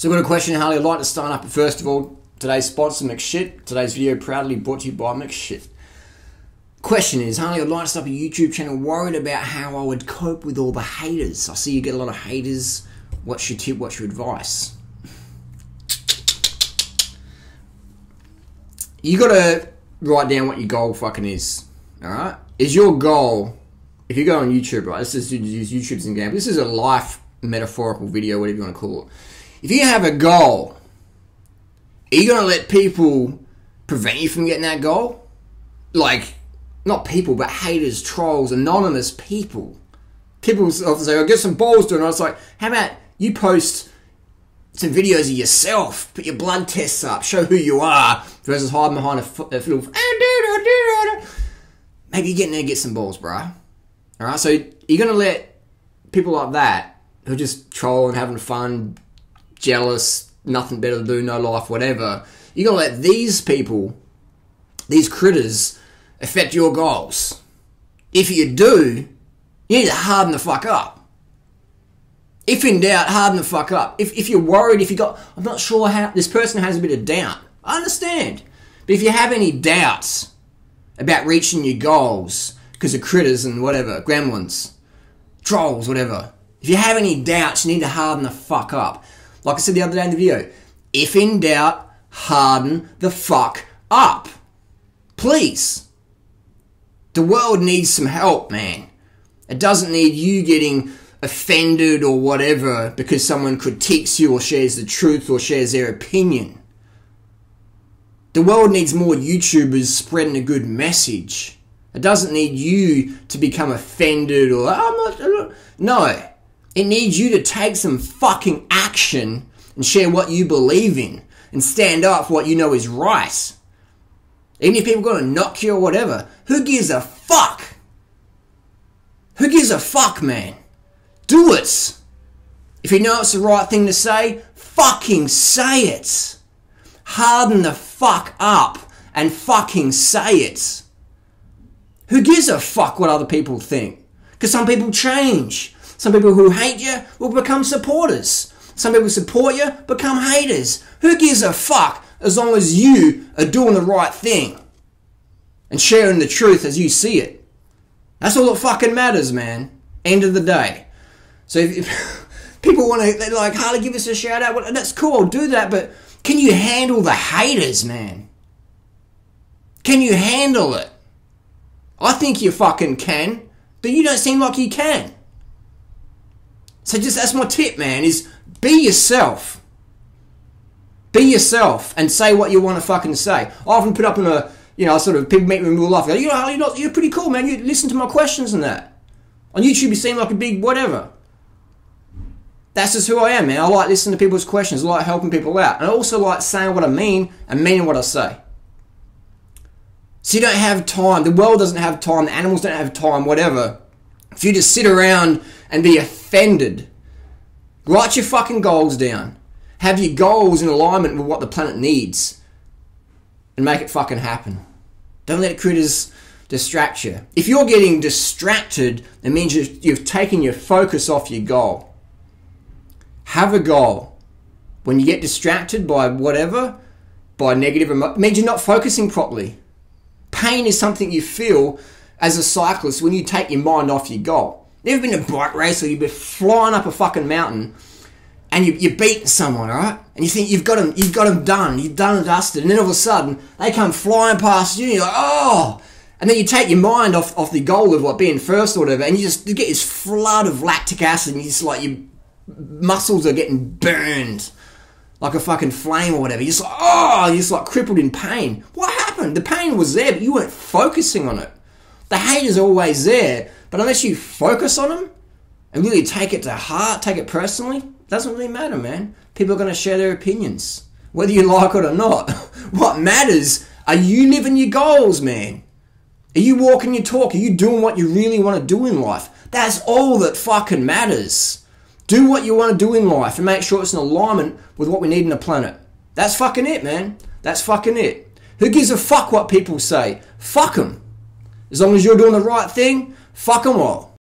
So I've got a question, Harley. I'd like to start up. First of all, today's sponsor, McShit. Today's video proudly brought to you by McShit. Question is, Harley, I'd like to start a YouTube channel worried about how I would cope with all the haters. I see you get a lot of haters. What's your tip? What's your advice? You got to write down what your goal fucking is. Alright? Is your goal, if you go on YouTube, right? Let's just use YouTube as an example. This is a life metaphorical video, whatever you want to call it. If you have a goal, are you going to let people prevent you from getting that goal? Like, not people, but haters, trolls, anonymous people. People say, I'll get some balls doing it. I was like, how about you post some videos of yourself, put your blood tests up, show who you are, versus hiding behind a little... Maybe you're getting there to get some balls, bruh. Alright, so you're going to let people like that, who are just trolling, having fun, jealous, nothing better to do, no life, whatever, you're going to let these people, these critters, affect your goals. If you do, you need to harden the fuck up. If in doubt, harden the fuck up. If you're worried, I'm not sure how, this person has a bit of doubt. I understand. But if you have any doubts about reaching your goals because of critters and whatever, gremlins, trolls, whatever, if you have any doubts, you need to harden the fuck up. Like I said the other day in the video, if in doubt, harden the fuck up. Please. The world needs some help, man. It doesn't need you getting offended or whatever because someone critiques you or shares the truth or shares their opinion. The world needs more YouTubers spreading a good message. It doesn't need you to become offended or, no. It needs you to take some fucking action and share what you believe in and stand up for what you know is right. Even if people are going to knock you or whatever, who gives a fuck? Who gives a fuck, man? Do it. If you know it's the right thing to say, fucking say it. Harden the fuck up and fucking say it. Who gives a fuck what other people think? Because some people change. Some people who hate you will become supporters. Some people support you, become haters. Who gives a fuck as long as you are doing the right thing and sharing the truth as you see it? That's all that fucking matters, man. End of the day. So if people want to, they're like, Harley, give us a shout out. Well, that's cool, I'll do that, but can you handle the haters, man? Can you handle it? I think you fucking can, but you don't seem like you can. So that's my tip, man, is be yourself. Be yourself and say what you want to fucking say. I often put up in a, sort of, people meet me in real life, go, you're pretty cool, man, you listen to my questions and that. On YouTube you seem like a big whatever. That's just who I am, man. I like listening to people's questions. I like helping people out. And I also like saying what I mean and meaning what I say. So you don't have time. The world doesn't have time. The animals don't have time, whatever. If you just sit around and be offended, write your fucking goals down. Have your goals in alignment with what the planet needs. And make it fucking happen. Don't let critters distract you. If you're getting distracted, it means you've taken your focus off your goal. Have a goal. When you get distracted by whatever, by negative emotion, it means you're not focusing properly. Pain is something you feel as a cyclist when you take your mind off your goal. Never been in a bike race where you've been flying up a fucking mountain and you're beating someone, alright? And you think you've got them done, you've done and dusted, and then all of a sudden they come flying past you and you're like, oh! And then you take your mind off the goal of being first or whatever, and you get this flood of lactic acid and you just like, your muscles are getting burned like a fucking flame or whatever. You're just like, oh! You're just like crippled in pain. What happened? The pain was there, but you weren't focusing on it. The hate is always there, but unless you focus on them and really take it to heart, take it personally, it doesn't really matter, man. People are going to share their opinions, whether you like it or not. What matters, are you living your goals, man? Are you walking your talk? Are you doing what you really want to do in life? That's all that fucking matters. Do what you want to do in life and make sure it's in alignment with what we need in the planet. That's fucking it, man. That's fucking it. Who gives a fuck what people say? Fuck them. As long as you're doing the right thing, fuck them all.